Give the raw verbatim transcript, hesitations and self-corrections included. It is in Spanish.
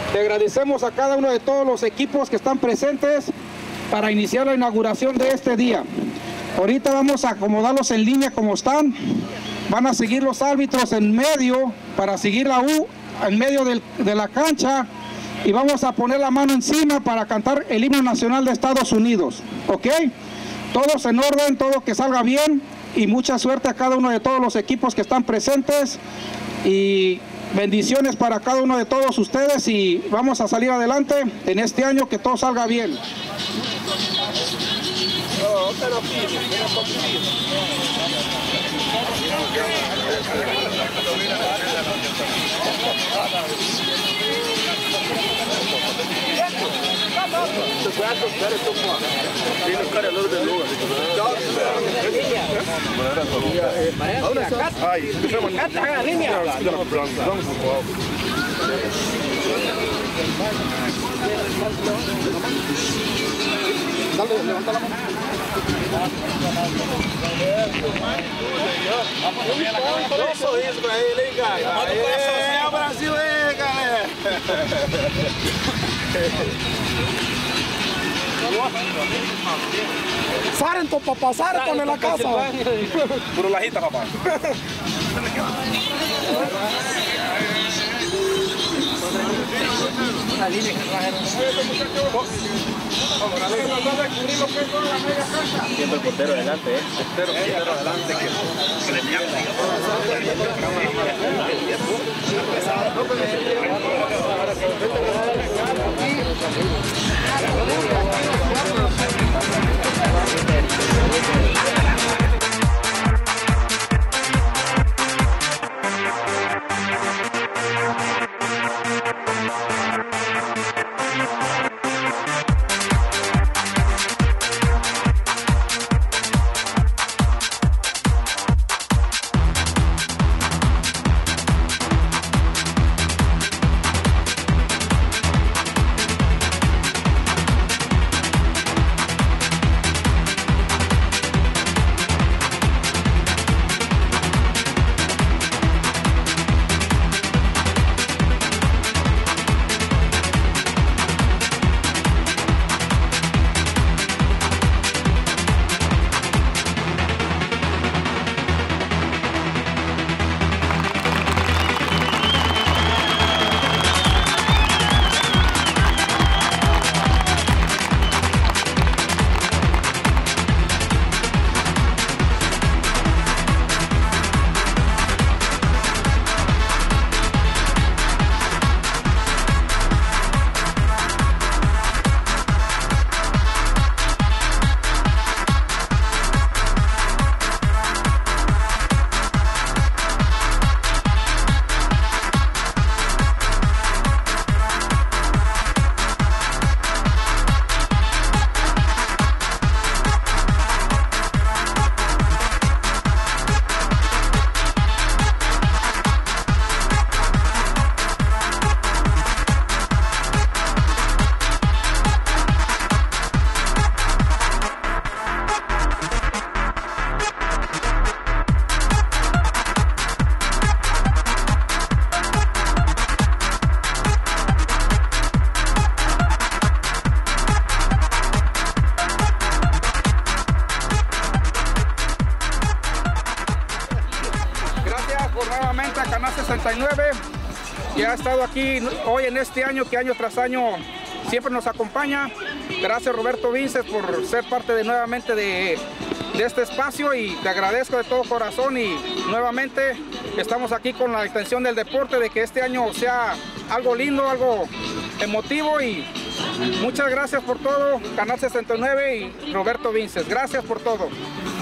Le agradecemos a cada uno de todos los equipos que están presentes para iniciar la inauguración de este día. Ahorita vamos a acomodarlos en línea como están. Van a seguir los árbitros en medio para seguir la U en medio del, de la cancha. Y vamos a poner la mano encima para cantar el himno nacional de Estados Unidos. ¿Ok? Todos en orden, todo que salga bien. Y mucha suerte a cada uno de todos los equipos que están presentes. Y bendiciones para cada uno de todos ustedes. Y vamos a salir adelante en este año, que todo salga bien. Dale, levanta la mano. Um sorriso pra ele, hein, cara? Manda um coraçãozinho. É o Brasil aí, galera! Sarentos, papá, Sarentos en la casa. Puro lajita, papá. Una línea que trajeron. Siempre el portero adelante, ¿eh? Portero, portero adelante. Que le nuevamente a Canal sesenta y nueve, que ha estado aquí hoy en este año, que año tras año siempre nos acompaña. Gracias, Roberto Vinces, por ser parte de nuevamente de, de este espacio, y te agradezco de todo corazón. Y nuevamente estamos aquí con la intención del deporte, de que este año sea algo lindo, algo emotivo, y muchas gracias por todo, Canal sesenta y nueve y Roberto Vinces. Gracias por todo.